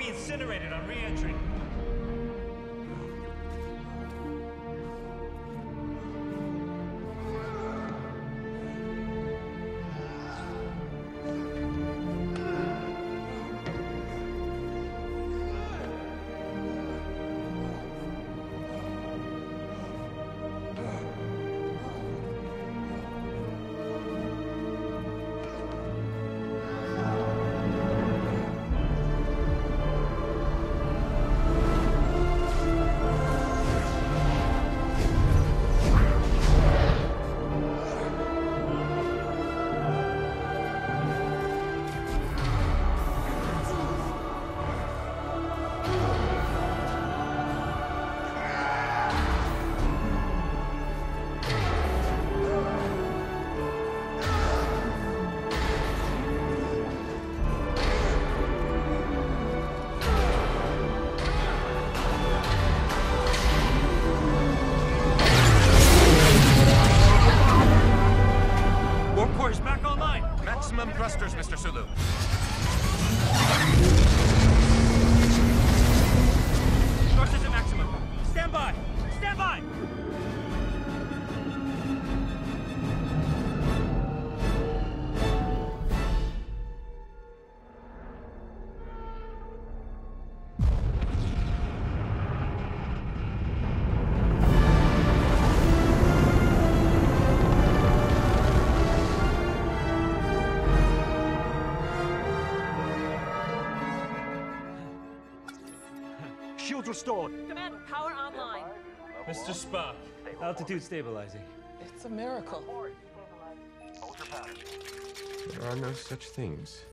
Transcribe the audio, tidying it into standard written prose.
be incinerated on re-entry. Maximum thrusters, Mr. Sulu. Thrusters at maximum. Stand by! Stand by! Shields restored. Commander, power online. Mr. Spock, altitude stabilizing. It's a miracle. There are no such things.